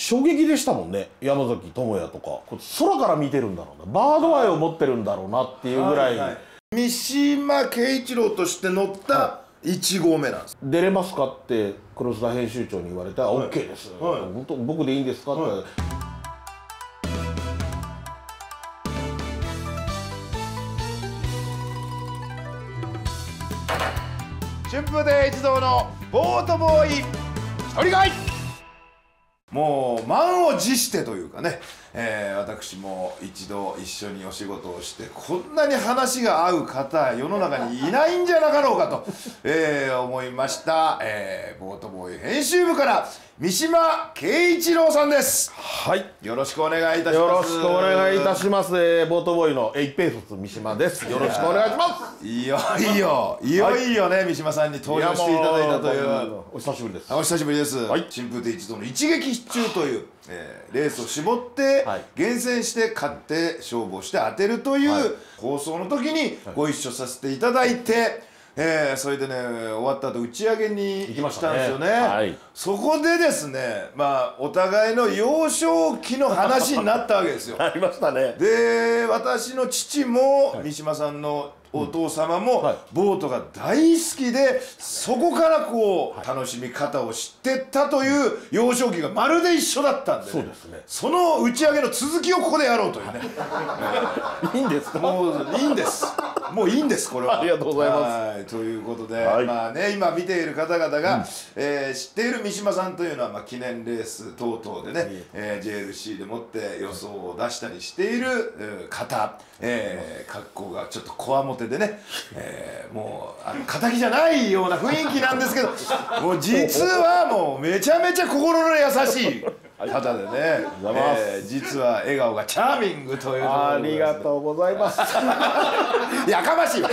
衝撃でしたもんね。山崎智也とかこれ空から見てるんだろうな、バードアイを持ってるんだろうなっていうぐらい、 三島慶一郎として乗った1号目なんです。 出れますかって黒須田編集長に言われて「OK です、本当僕でいいんですか?」って。 春風亭一同のボートボーイ一人買い。もう満を持してというかね、私も一度一緒にお仕事をしてこんなに話が合う方世の中にいないんじゃなかろうかと、思いました、ボートボーイ編集部から三島慶一郎さんです。 はい、 よろしくお願いいたします。 よろしくお願いいたします。ボートボーイの一平卒三島です。よろしくお願いします。 いよいよね、三島さんに登場していただいたという。 お久しぶりです。 お久しぶりです。春風亭一同の一撃必中というレースを絞って厳選して勝って勝負をして当てるという放送の時にご一緒させていただいて、それでね終わった後打ち上げに行ったんですよね。そこでですね、まあお互いの幼少期の話になったわけですよ。 ありましたね。 で私の父も三島さんのお父様もボートが大好きで、そこからこう楽しみ方を知ってったという幼少期がまるで一緒だったんで、 そうですね、 その打ち上げの続きをここでやろうというね。 いいんですか？ もういいんです、もういいんです、これは。 ありがとうございます。 ということで、まあね、今見ている方々が知っている三島さんというのは、まあ記念レース等々でね JLC でもって予想を出したりしている方、格好がちょっとこわもてでね、もう敵じゃないような雰囲気なんですけど、もう実はもうめちゃめちゃ心の優しい方でね、実は笑顔がチャーミングという。 ありがとうございます。 やかましいわ。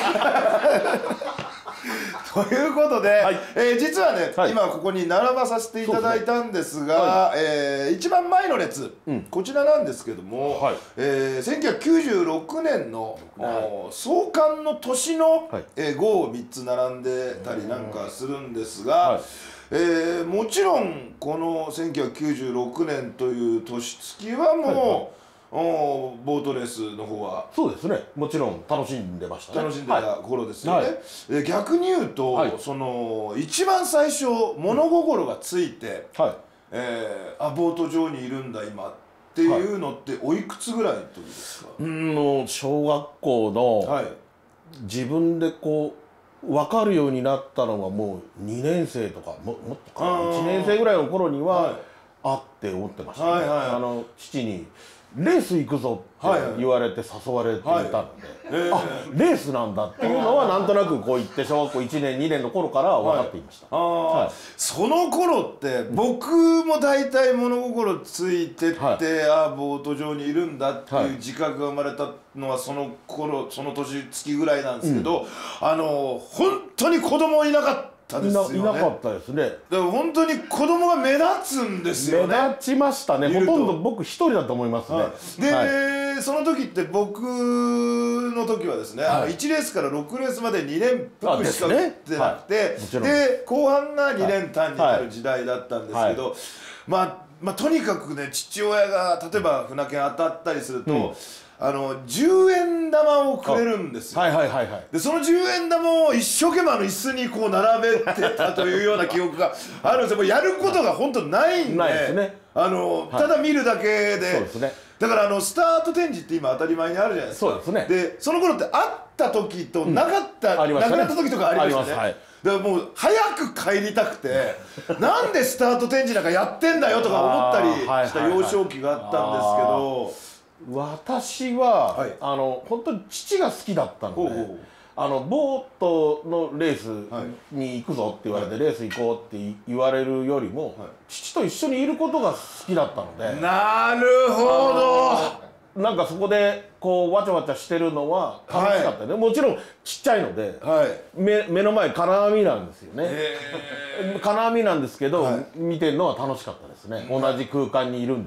ということで、実はね、今ここに並ばさせていただいたんですが、一番前の列、こちらなんですけども、1996年の創刊の年の号を3つ並んでたりなんかするんですが、もちろんこの1996年という年月はもうボートレースの方はそうですね、もちろん楽しんでましたね。 楽しんでた頃ですよね。逆に言うと、その一番最初物心がついて、あ、ボート場にいるんだ今っていうのっておいくつぐらいの時ですか？ 小学校の自分でこう分かるようになったのがもう2年生とかもっとか1年生ぐらいの頃にはあって思ってましたね。父にレース行くぞって言われて誘われていたので、あ、レースなんだっていうのはなんとなくこう言って小学校1年2年の頃から分かっていました。 その頃って僕も大体物心ついてって、あ、ボート場にいるんだっていう自覚が生まれたのはその頃、その年月ぐらいなんですけど、本当に子供いなかった。いなかったですね。 だから本当に子供が目立つんですよね。 目立ちましたね。ほとんど僕一人だと思いますね。 で、その時って僕の時はですね、1レースから6レースまで2連複しか打ってなくて、で後半が2連単になる時代だったんですけど、まあとにかくね、父親が例えば船券当たったりすると、10円玉をくれるんですよ。でその10円玉を一生懸命椅子にこう並べてたというような記憶があるんですよ。もうやることが本当ないんで、ただ見るだけで。だからスタート展示って今当たり前にあるじゃないですか。でその頃ってあった時となかった、なくなった時とかありましたね。だからもう早く帰りたくてなんでスタート展示なんかやってんだよとか思ったりした幼少期があったんですけど。 私は本当に父が好きだったので、ボートのレースに行くぞって言われてレース行こうって言われるよりも父と一緒にいることが好きだったので。 なるほど。 なんかそこでこうわちゃわちゃしてるのは楽しかったね。もちろんちっちゃいので目の前金網なんですよね。金網なんですけど見てるのは楽しかったですね。同じ空間にいるんだっていうのは。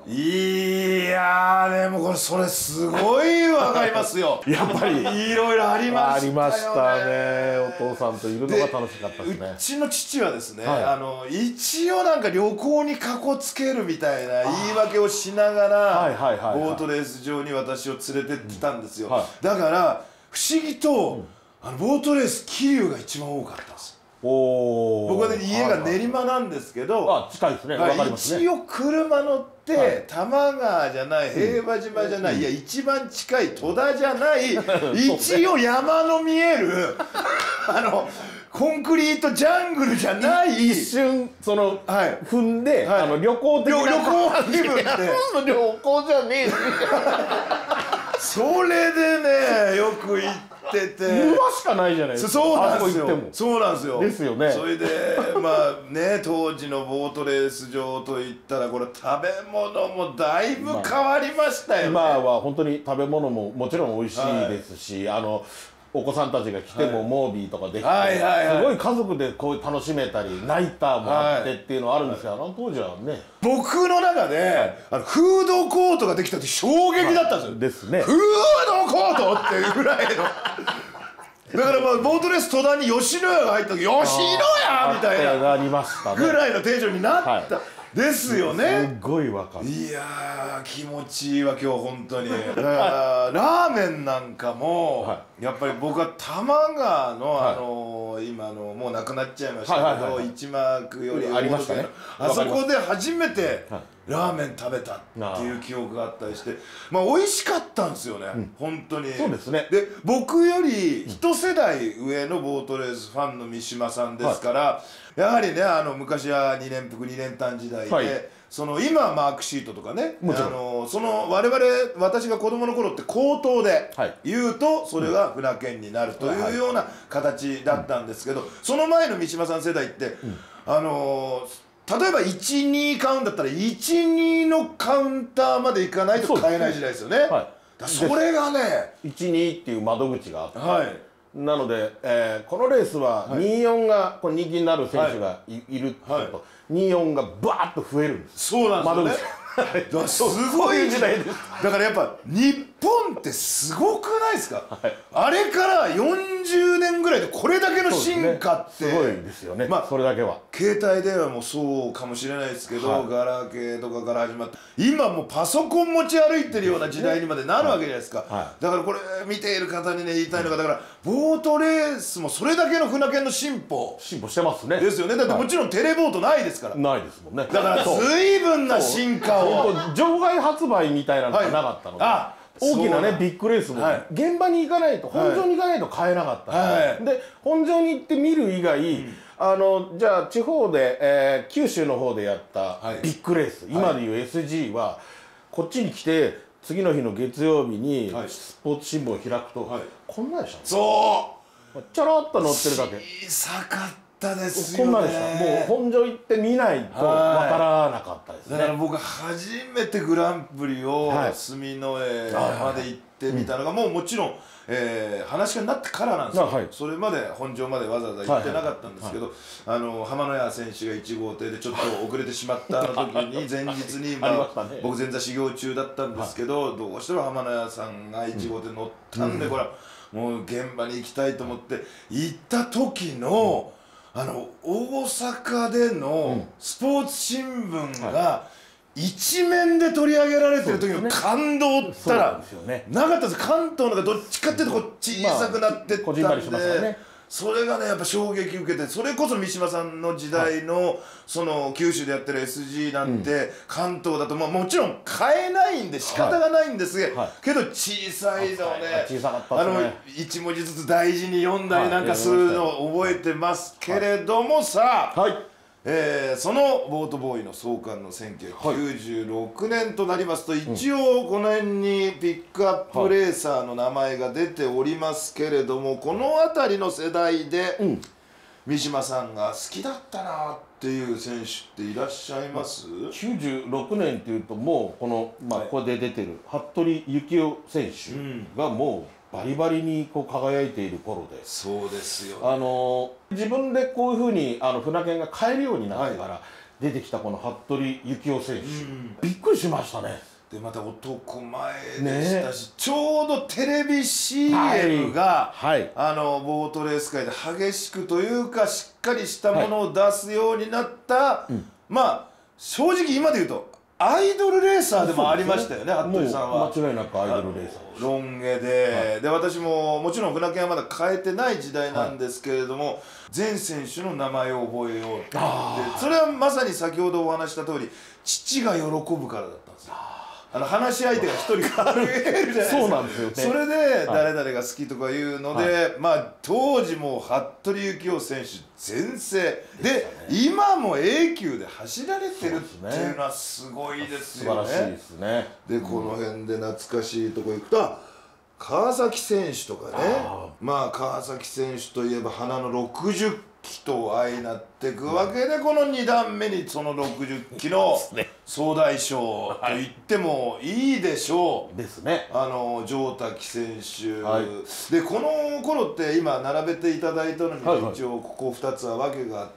いやーでもこれそれすごいわかりますよやっぱりいろいろありましたよね。 ありましたね。お父さんといるのが楽しかったですね。 うちの父はですね、一応なんか旅行にかこつけるみたいな言い訳をしながらボートレース場に私を連れてってたんですよ。だから不思議とボートレース桐生が一番多かったんです。僕はね家が練馬なんですけど、 近いですね。わかりますね。 一応車乗って多摩川じゃない平和島じゃない、いや一番近い戸田じゃない一応山の見えるコンクリートジャングルじゃない一瞬その踏んで旅行的な旅行気分で旅行じゃねえそれでねよく行ってて沼しかないじゃないですか。 そうなんですよ。そうなんですよ。 ですよね。 それでまあね当時のボートレース場といったらこれ食べ物もだいぶ変わりましたよね。 今は本当に食べ物ももちろん美味しいですし、お子さんたちが来てもモービーとかできてすごい家族でこう楽しめたりナイターもあってっていうのはあるんですけど、当時はね僕の中でフードコートができたって衝撃だったんですよ。 ですね。 フードコートっていうぐらいのだからまあボートレース戸田に吉野家が入った時吉野家みたいなぐらいのテンションになったですよね。 すごいわかる。 いやー気持ちいいわ今日本当にラーメンなんかもやっぱり僕は多摩川の今のもうなくなっちゃいましたけど一幕よりありましたね。 あそこで初めてラーメン食べたっていう記憶があったりしてまあ美味しかったんですよね本当に。 そうですね。 で僕より一世代上のボートレースファンの三島さんですからやはりね昔は2連複2連単時代で今マークシートとかね私が子供の頃って口頭で言うとそれが船券になるというような形だったんですけどその前の三島さん世代って例えば12買うんだったら12のカウンターまで行かないと買えない時代ですよね。それがね 12っていう窓口があってなので、このレースは24が人気になる選手がいると24がバーッと増えるんです。 そうなんですよね。すごい時代です。だからやっぱ日本ってすごくないですか。あれから40年ぐらいでこれだけの進化ってすごいですよね。それだけは携帯電話もそうかもしれないですけどガラケーとかから始まって今もうパソコン持ち歩いてるような時代にまでなるわけじゃないですか。だからこれ見ている方にね言いたいのがだからボートレースもそれだけの船券の進歩してますね。 ですよね。だってもちろんテレボートないですから。 ないですもんね。 だから随分な進化を場外発売みたいなのがなかったので大きなねビッグレースも現場に行かないと本場に行かないと買えなかったで本場に行って見る以外じゃあ地方で九州の方でやったビッグレース今でいう SG はこっちに来て次の日の月曜日にスポーツ新聞を開くとこんなでした。そうちょろっと載ってるだけ。 小さかったですよね。 こんなでした。もう本場行って見ないとわからなかったですね。 だから僕初めてグランプリを住之江まで行ってみたのがもちろん話し家になってからなんですよ。それまで本場までわざわざ行ってなかったんですけど浜野谷選手が1号艇でちょっと遅れてしまった時に前日に僕前座修行中だったんですけどどうしても浜野谷さんが1号艇乗ったんでこれはもう現場に行きたいと思って行った時の大阪でのスポーツ新聞が一面で取り上げられてる時の感動ったらなかったです。関東のがどっちかっていうと小さくなってったんでそれがねやっぱ衝撃受けてそれこそ三島さんの時代のその九州でやってる SG なんて関東だともちろん買えないんで仕方がないんですけど小さいのね一文字ずつ大事に読んだりなんかするのを覚えてますけれどもさそのボートボーイの創刊の1996年となりますと一応この辺にピックアップレーサーの名前が出ておりますけれどもこの辺りの世代で三島さんが好きだったなっていう選手っていらっしゃいます？ 96 年っていうともうここで出てる服部幸男選手がもうバリバリに輝いている頃でそうですよ、ね、 自分でこういうふうに船券が買えるようになってから出てきたこの服部幸男選手、びっくりしましたね。 でまた男前でしたし、ちょうどテレビ CM が、ボートレース界で激しくというかしっかりしたものを出すようになった、まあ正直今で言うとアイドルレーサーでもありましたよね、服部さんは。 間違いなくアイドルレーサー。 ロン毛で、で私ももちろん船券はまだ変えてない時代なんですけれども、全選手の名前を覚えようって言って、それはまさに先ほどお話した通り、父が喜ぶからだったんですよ。話し相手が一人変わるじゃないですか。 そうなんですよね。 それで誰々が好きとかいうので、まあ当時も服部幸男選手全盛で、今も A 級で走られてるっていうのはすごいですよね。 素晴らしいですね。 でこの辺で懐かしいとこ行くと、川崎選手とかね、まあ川崎選手といえば花の60期と相なっていくわけで、この2段目にその60期の総大将と言ってもいいでしょう。 ですね。 城滝選手、でこの頃って今並べていただいたのに一応ここ2つは訳があって、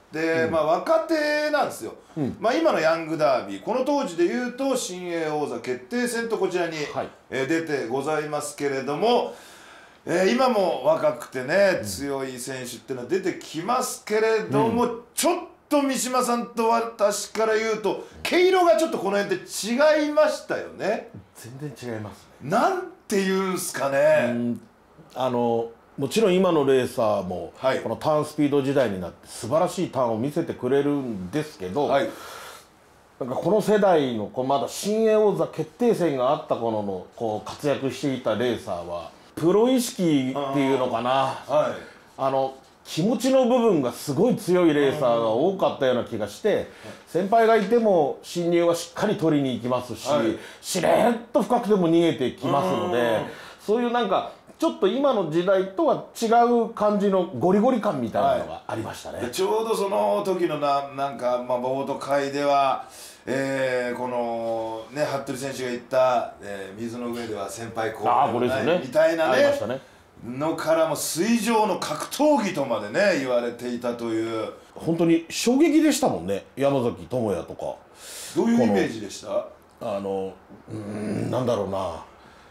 まあ若手なんですよ。まあ今のヤングダービー、この当時でいうと新鋭王座決定戦とこちらに出てございますけれども、今も若くてね強い選手っていうのは出てきますけれども、ちょっと三島さんと私から言うと毛色がちょっとこの辺って違いましたよね。 全然違いますね。 なんていうんすかね、 もちろん今のレーサーもこのターンスピード時代になって素晴らしいターンを見せてくれるんですけど、なんかこの世代のまだ新鋭王座決定戦があった頃のこう活躍していたレーサーはプロ意識っていうのかな、気持ちの部分がすごい強いレーサーが多かったような気がして、先輩がいても侵入はしっかり取りに行きますし、しれっと深くても逃げてきますので、そういうなんかちょっと今の時代とは違う感じのゴリゴリ感みたいなのがありましたね。 ちょうどその時のなんかボート界では、このね服部選手が言った、水の上では先輩後輩がないみたいなねのからも水上の格闘技とまでね言われていたという、 本当に衝撃でしたもんね。山崎智也とか。 どういうイメージでした？ なんだろうな、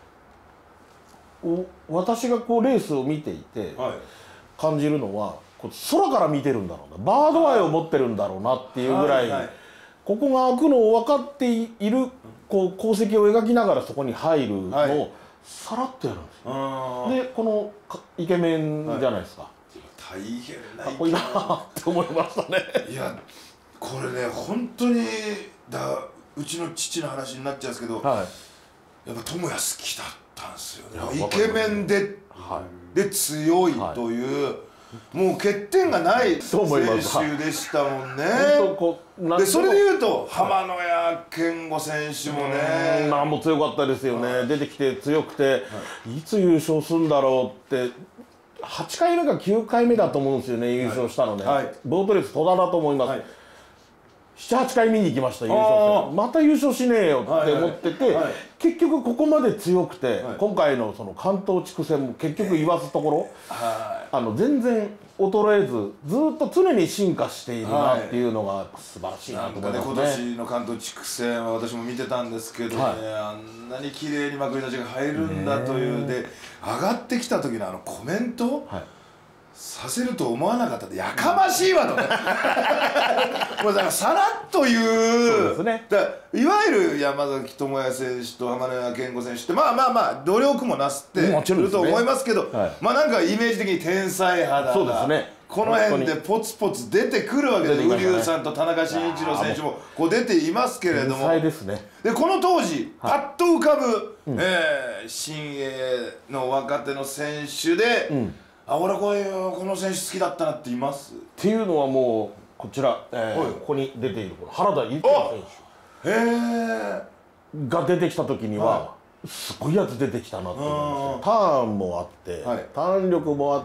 私がこうレースを見ていて感じるのは、こう空から見てるんだろうな、バードアイを持ってるんだろうなっていうぐらい、ここが開くのを分かっているこう功績を描きながらそこに入るのをさらっとやるんですよ。でこのイケメンじゃないですか。 大変なかっこいいなって思いましたね。 いやこれね本当にうちの父の話になっちゃうんですけど、やっぱ智也好きだったんですよね。イケメンで強いという。もう欠点がない選手でしたもんね。でそれでいうと浜野谷健吾選手もね、 もう強かったですよね。出てきて強くて、いつ優勝するんだろうって8回目か9回目だと思うんですよね、優勝したのね。ボートレース戸田だと思います。7、8回見に行きました、優勝戦。また優勝しねえよって思ってて、結局ここまで強くて、今回のその関東地区戦も結局言わずところ、全然衰えずずっと常に進化しているなっていうのが素晴らしいなと思いますね。 今年の関東地区戦は私も見てたんですけどね、あんなに綺麗にまくり出しが入るんだというで、上がってきた時のコメント、させると思わなかったで、やかましいわとねもうだからさらっと言う、いわゆる山崎智也選手と浜野谷健吾選手ってまあ努力もなすっていると思いますけど、まあなんかイメージ的に天才肌がこの辺でポツポツ出てくるわけで、瓜生さんと田中慎一郎選手もこう出ていますけれども、でこの当時パッと浮かぶ新鋭の若手の選手で、俺この選手好きだったなっていますっていうのは、もうこちら、ここに出ている原田裕也選手が出てきた時には、すごいやつ出てきたなって思いました。ターンもあって、ターン力もあって、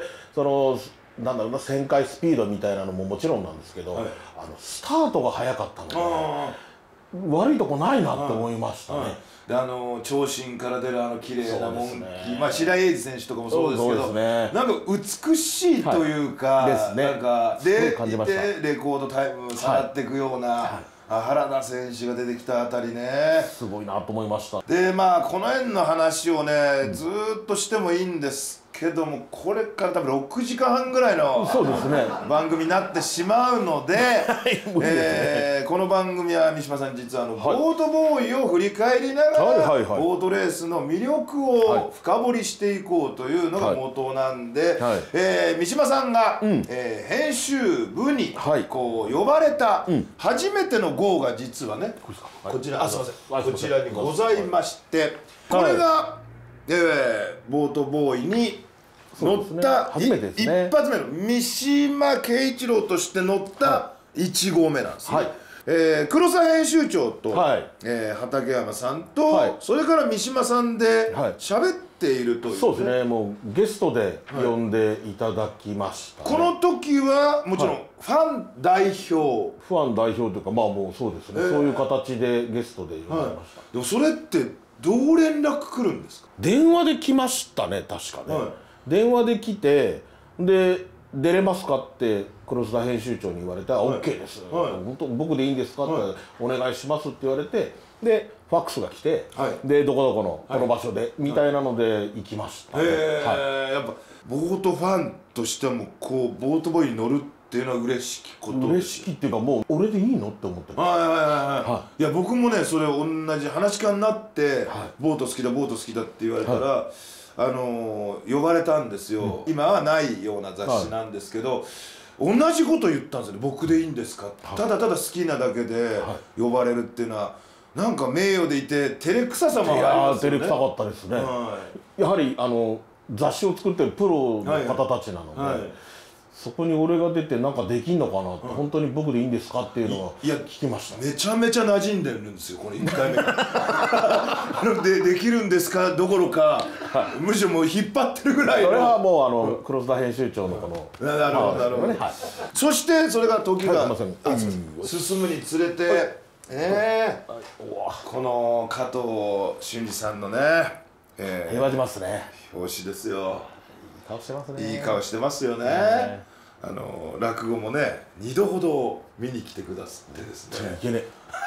そのなんだろうな、旋回スピードみたいなのももちろんなんですけど、スタートが速かったので、 悪いとこないなって思いましたね。 で長身から出る綺麗なモンキー、まあ白井英二選手とかもそうですけど、なんか美しいというか、なんかでいてレコードタイム下がっていくような原田選手が出てきたあたりね、 すごいなと思いました。 でまあこの辺の話をねずーっとしてもいいんですけども、これから多分6時間半ぐらいの番組になってしまうので、この番組は三島さん実はボートボーイを振り返りながらボートレースの魅力を深掘りしていこうというのが元なんで、三島さんが編集部にこう呼ばれた初めての号が実はねこちら、すいません、こちらにございまして、これがボートボーイに乗った一発目の三島慶一郎として乗った1号目なんですね。黒沢編集長と畠山さんとそれから三島さんで喋っているという。 そうですね、もうゲストで呼んでいただきました。 この時はもちろんファン代表、 ファン代表というか、まあもうそうですね、そういう形でゲストで呼ばれました。 でもそれってどう連絡来るんですか？ 電話で来ましたね、確かね。電話で来て、で出れますかって黒須田編集長に言われて「OK です」「本当僕でいいんですか?」って「お願いします」って言われて、でファックスが来て「でどこどこのこの場所で」みたいなので行きましたね。 やっぱボートファンとしてもこうボートボーイに乗るっていうのは嬉しきことです。 嬉しきっていうか、もう俺でいいのって思ってます。 いや僕もねそれ同じ話し家になってボート好きだボート好きだって言われたら呼ばれたんですよ。今はないような雑誌なんですけど、同じこと言ったんですよね。僕でいいんですか、ただただ好きなだけで呼ばれるっていうのはなんか名誉でいて照れくささもありますよね。 照れくさかったですね。やはり雑誌を作ってるプロの方たちなので、そこに俺が出てなんかできんのかなって、本当に僕でいいんですかっていうのを聞きました。 めちゃめちゃ馴染んでるんですよ、この1回目ができるんですかどころか、むしろもう引っ張ってるぐらいの。 それはもう黒須田編集長のこの、 なるほどなるほど。そしてそれが時が進むにつれて、この加藤俊二さんのね言われますね、 表紙ですよ。 いい顔してますね。 いい顔してますよね。落語もね2度ほど見に来てくださってですね、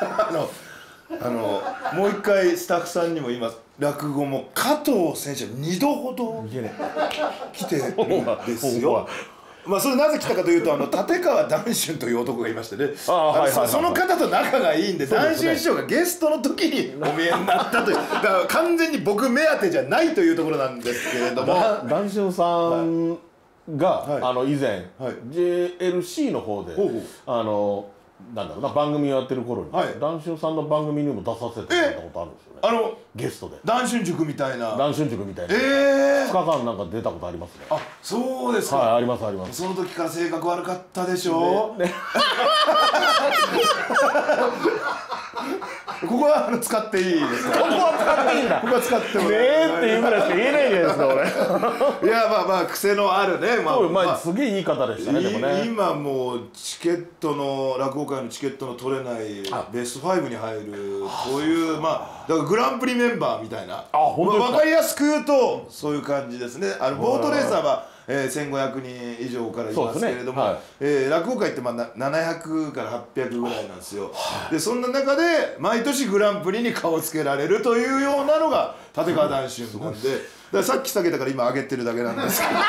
もう一回スタッフさんにも今落語も加藤選手は2度ほど来てるんですよ。まあそれなぜ来たかというと立川談春という男がいましてね、その方と仲がいいんで、談春師匠がゲストの時にお見えになったという、だから完全に僕目当てじゃないというところなんですけれども、 談春さんが以前 JLC の方でなんだろうな、番組をやってる頃に談春さんの番組にも出させてもらったことあるんですよね。ゲストで談春塾みたいな。 談春塾みたいな。2日間なんか出たことありますね。 あ、そうですか。 はい、ありますあります。 その時から性格悪かったでしょ。ここは使っていいですか。 ここは使っていいんだ。 ここは使ってもねえっていうぐらいしか言えないじゃないですか俺。 いやまあまあ癖のあるね。 まあすげえいい方でしたね。でもね。 今もうチケットの落語会のチケットの取れないベスト5に入るこういうまあだからグランプリメンバーみたいな。わかりやすく言うとそういう感じですね。ボートレーサーは1500人以上からいますけれども、落語会ってまあ700から800ぐらいなんですよ。でそんな中で毎年グランプリに顔つけられるというようなのが立川談春なんで、だからさっき下げたから今上げてるだけなんですけど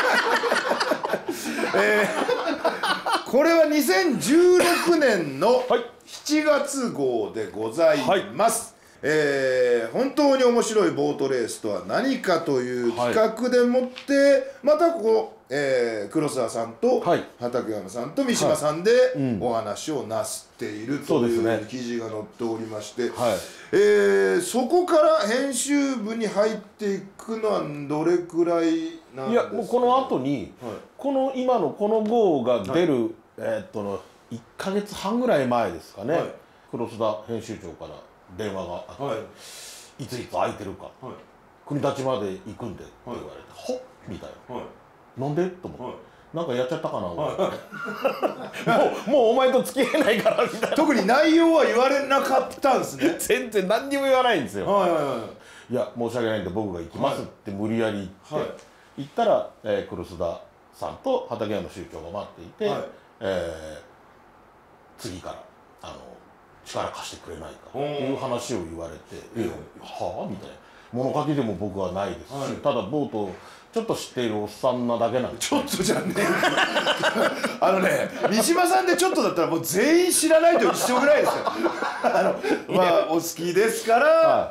これは2016年の7月号でございます。本当に面白いボートレースとは何かという企画でもってまたここ、黒沢さんと畠山さんと三島さんでお話をなすっているという記事が載っておりまして、そこから編集部に入っていくのはどれくらいなんですか。 いやもうこの後に、この今のこの号が出る、1ヶ月半ぐらい前ですかね、黒須田編集長から電話があって、いついつ空いてるか、国立まで行くんでって言われて、ほっみたいな、なんでと思って、 なんかやっちゃったかなもうお前と付き合えないからみたいな。 特に内容は言われなかったんですね。 全然何にも言わないんですよ。 はいや申し訳ないんで僕が行きますって無理やり言って、行ったら来須田さんと畠山宗教が待っていて、次から力貸してくれないかっていう話を言われて「はあ?」みたいな。物書きでも僕はないですし、ただボートちょっと知っているおっさんなだけなんです。 ちょっとじゃねえ三島さんでちょっとだったらもう全員知らないと一緒ぐらいですよ。まあお好きですから、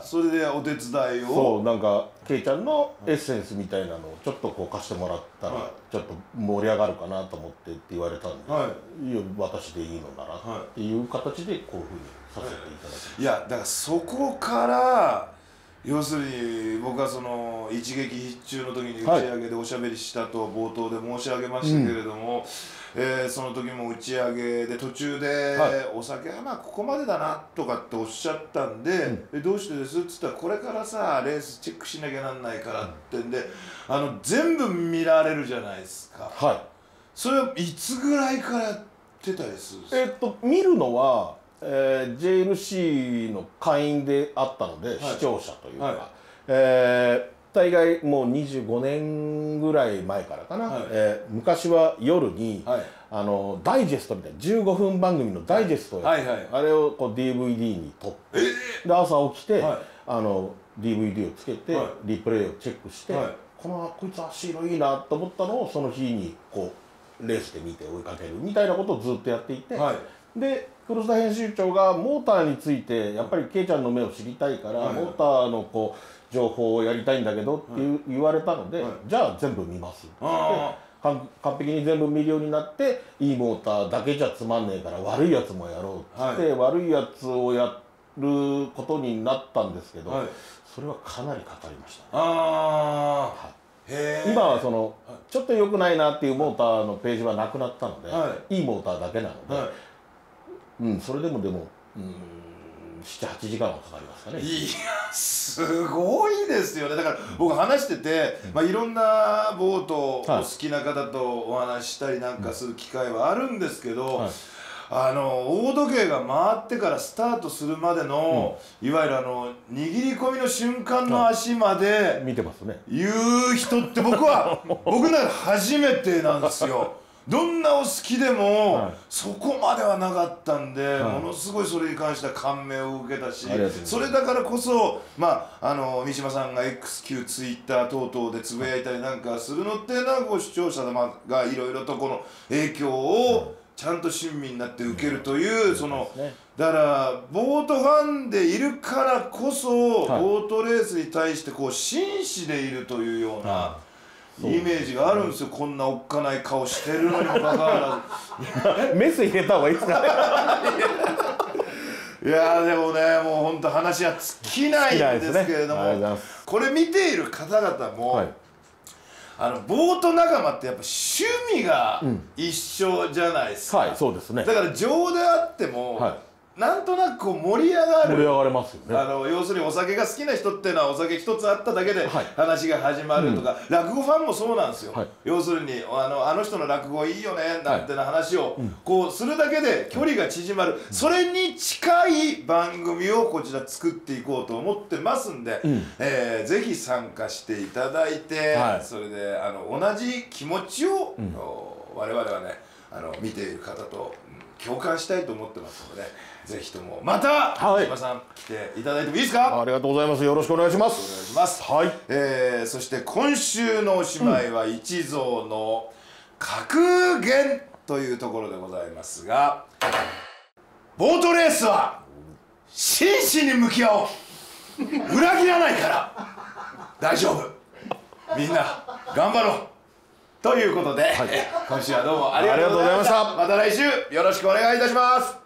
それでお手伝いを。 そうなんかケイちゃんのエッセンスみたいなのをちょっとこう貸してもらったらちょっと盛り上がるかなと思ってって言われたんで、いや私でいいのならっていう形でこういうふうにさせていただきました。 いやだからそこから要するに僕はその一撃必中の時に打ち上げでおしゃべりしたと冒頭で申し上げましたけれども、その時も打ち上げで途中でお酒はまあここまでだなとかっておっしゃったんで、どうしてですっつったらこれからさレースチェックしなきゃなんないからってんで全部見られるじゃないですか。それはいつぐらいからやってたりするんですか？ 見るのはJLC の会員であったので、視聴者というか、大概もう25年ぐらい前からかな、昔は夜に、ダイジェストみたいな15分番組のダイジェストをやって、あれをこう DVD に撮って、で朝起きて、DVD をつけて、リプレイをチェックして、こいつ足色いいなと思ったのをその日にこうレースで見て追いかけるみたいなことをずっとやっていて。で黒須田編集長がモーターについてやっぱりケイちゃんの目を知りたいから、モーターのこう情報をやりたいんだけどって言われたので、じゃあ全部見ますって完璧に全部見るようになって、いいモーターだけじゃつまんねえから悪いやつもやろうって言って、悪いやつをやることになったんですけど、それはかなりかかりましたね。今はそのちょっと良くないなっていうモーターのページはなくなったので、いいモーターだけなので。それでも7、8時間はかかりますかね。 いやすごいですよね。だから僕話してて、いろんなボートお好きな方とお話ししたりなんかする機会はあるんですけど、大時計が回ってからスタートするまでの、いわゆる握り込みの瞬間の足まで見てますね。 言う人って僕なら初めてなんですよ。どんなお好きでも、そこまではなかったんで、ものすごいそれに関しては感銘を受けたし、それだからこそ三島さんが XQ ツイッター等々でつぶやいたりなんかするのっていうのは視聴者様がいろいろとこの影響をちゃんと親身になって受けるという、だからボートファンでいるからこそ、ボートレースに対してこう真摯でいるというような。イメージがあるんですよ。こんなおっかない顔してるのにもかかわらずメス入れた方がいいですかね。 いやでもね、もう本当話は尽きないんですけれども、これ見ている方々も、ボート仲間ってやっぱ趣味が一緒じゃないですか。 そうですね。 だから情であっても、なんとなくこう盛り上がる。 盛り上がれますよね。 要するにお酒が好きな人っていうのはお酒一つあっただけで話が始まるとか、落語ファンもそうなんですよ。要するにあの人の落語いいよねなんてな話をこうするだけで距離が縮まる、それに近い番組をこちら作っていこうと思ってますんで、ぜひ参加していただいて、それで同じ気持ちを我々はね見ている方と共感したいと思ってますので、ぜひともまた三島さん来ていただいてもいいですか？ ありがとうございます。よろしくお願いします。 お願いします。そして今週のおしまいは一蔵の格言というところでございますが、ボートレースは真摯に向き合おう、裏切らないから大丈夫、みんな頑張ろうということで、今週はどうもありがとうございました。また来週よろしくお願いいたします。